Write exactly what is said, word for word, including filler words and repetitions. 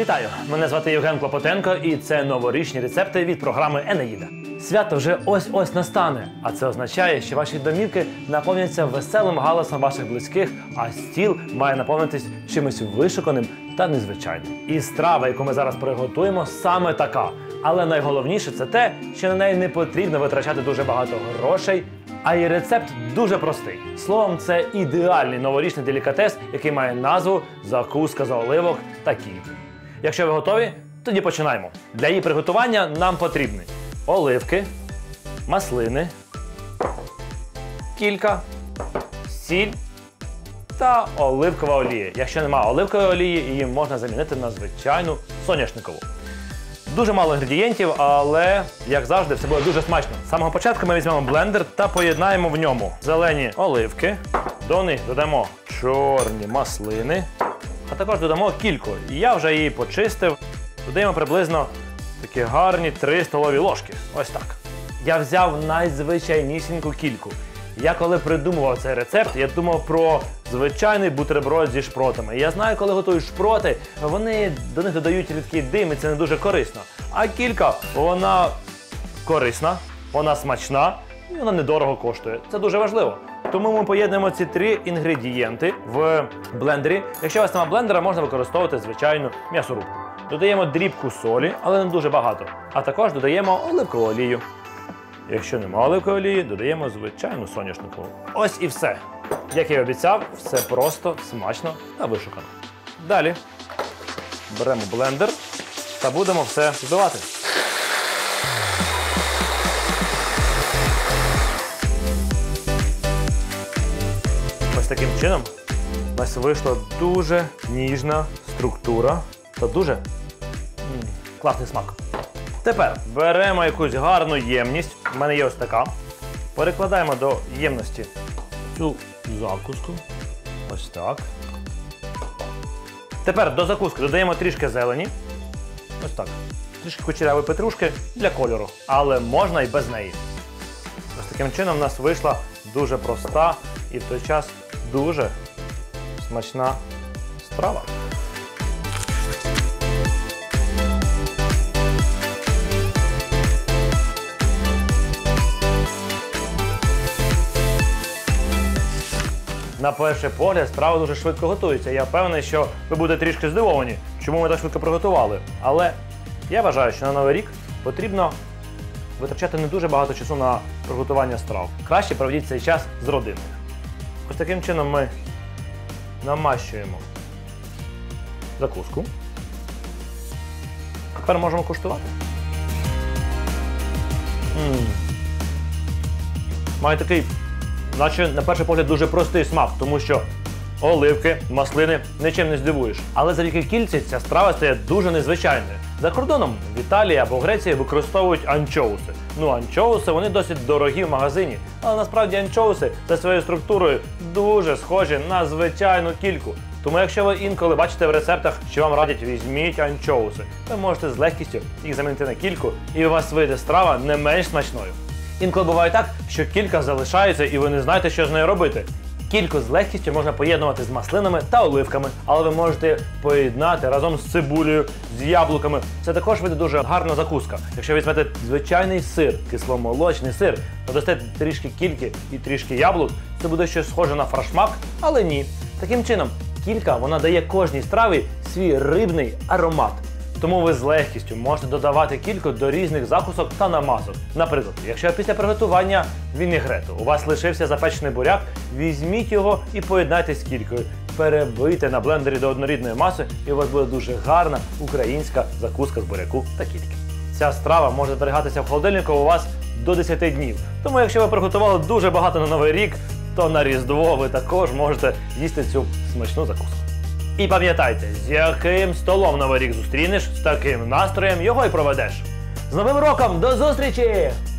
Вітаю! Мене звати Євген Клопотенко і це новорічні рецепти від програми Енеїда. Свято вже ось-ось настане, а це означає, що ваші домівки наповняться веселим галасом ваших близьких, а стіл має наповнитись чимось вишуканим та незвичайним. І страва, яку ми зараз приготуємо, саме така. Але найголовніше це те, що на неї не потрібно витрачати дуже багато грошей, а і рецепт дуже простий. Словом, це ідеальний новорічний делікатес, який має назву «Закуска з оливок та кільки». Якщо ви готові, тоді починаємо. Для її приготування нам потрібні оливки, маслини, кілька, сіль та оливкова олія. Якщо немає оливкової олії, її можна замінити на звичайну соняшникову. Дуже мало інгредієнтів, але, як завжди, все буде дуже смачно. З самого початку ми візьмемо блендер та поєднаємо в ньому зелені оливки, до них додамо чорні маслини, а також додамо кільку. Я вже її почистив. Додаємо приблизно такі гарні три столові ложки. Ось так. Я взяв найзвичайнісіньку кільку. Я коли придумував цей рецепт, я думав про звичайний бутерброд зі шпротами. Я знаю, коли готують шпроти, вони до них додають рідкий дим, і це не дуже корисно. А кілька, вона корисна, вона смачна, і вона недорого коштує. Це дуже важливо. Тому ми поєднуємо ці три інгредієнти в блендері. Якщо у вас немає блендера, можна використовувати звичайну м'ясорубку. Додаємо дрібку солі, але не дуже багато. А також додаємо оливкову олію. Якщо немає оливкової олії, додаємо звичайну соняшникову. Ось і все. Як я і обіцяв, все просто, смачно та вишукано. Далі беремо блендер та будемо все збивати. Ось таким чином у нас вийшла дуже ніжна структура та дуже м, класний смак. Тепер беремо якусь гарну ємність, в мене є ось така, перекладаємо до ємності цю закуску, ось так. Тепер до закуски додаємо трішки зелені, ось так, трішки кучерявої петрушки для кольору, але можна і без неї. Ось таким чином у нас вийшла дуже проста і в той час дуже смачна страва. На перший погляд, страва дуже швидко готується. Я впевнений, що ви будете трішки здивовані, чому ми так швидко приготували. Але я вважаю, що на Новий рік потрібно витрачати не дуже багато часу на приготування страв. Краще проведіть цей час з родиною. Ось таким чином ми намащуємо закуску. Тепер можемо куштувати. М-м. Має такий, наче, на перший погляд, дуже простий смак, тому що оливки, маслини нічим не здивуєш. Але завдяки кільці ця страва стає дуже незвичайною. За кордоном в Італії або в Греції використовують анчоуси. Ну, анчоуси, вони досить дорогі в магазині, але насправді анчоуси за своєю структурою дуже схожі на звичайну кільку. Тому якщо ви інколи бачите в рецептах, що вам радять візьміть анчоуси, ви можете з легкістю їх замінити на кільку, і у вас вийде страва не менш смачною. Інколи буває так, що кілька залишається і ви не знаєте, що з нею робити. Кільку з легкістю можна поєднувати з маслинами та оливками, але ви можете поєднати разом з цибулею, з яблуками. Це також вийде дуже гарна закуска. Якщо візьмете звичайний сир, кисломолочний сир, додасте трішки кільки і трішки яблук, це буде щось схоже на фаршмак, але ні. Таким чином, кілька, вона дає кожній страві свій рибний аромат. Тому ви з легкістю можете додавати кільку до різних закусок та намазок. Наприклад, якщо після приготування вінегрету у вас лишився запечений буряк, візьміть його і поєднайте з кількою. Перебийте на блендері до однорідної маси, і у вас буде дуже гарна українська закуска з буряку та кільки. Ця страва може зберігатися в холодильнику у вас до десяти днів. Тому якщо ви приготували дуже багато на Новий рік, то на Різдво ви також можете їсти цю смачну закуску. І пам'ятайте, з яким столом Новий рік зустрінеш, з таким настроєм його й проведеш. З Новим роком! До зустрічі!